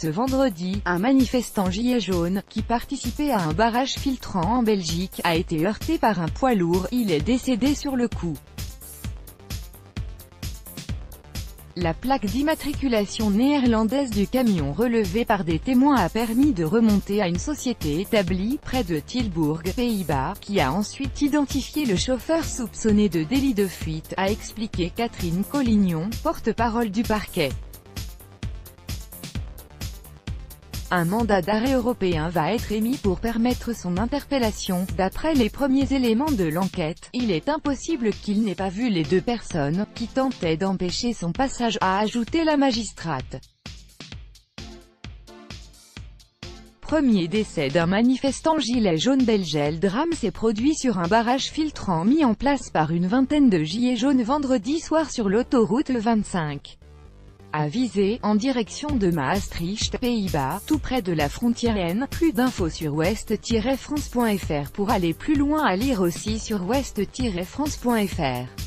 Ce vendredi, un manifestant gilet jaune, qui participait à un barrage filtrant en Belgique, a été heurté par un poids lourd, il est décédé sur le coup. La plaque d'immatriculation néerlandaise du camion relevée par des témoins a permis de remonter à une société établie, près de Tilburg, Pays-Bas, qui a ensuite identifié le chauffeur soupçonné de délit de fuite, a expliqué Catherine Collignon, porte-parole du parquet. Un mandat d'arrêt européen va être émis pour permettre son interpellation. D'après les premiers éléments de l'enquête, il est impossible qu'il n'ait pas vu les deux personnes, qui tentaient d'empêcher son passage, a ajouté la magistrate. Premier décès d'un manifestant gilet jaune belge. Le drame s'est produit sur un barrage filtrant mis en place par une vingtaine de gilets jaunes vendredi soir sur l'autoroute E25. À Visé, en direction de Maastricht, Pays-Bas, tout près de la frontière N. Plus d'infos sur ouest-france.fr. Pour aller plus loin, à lire aussi sur ouest-france.fr.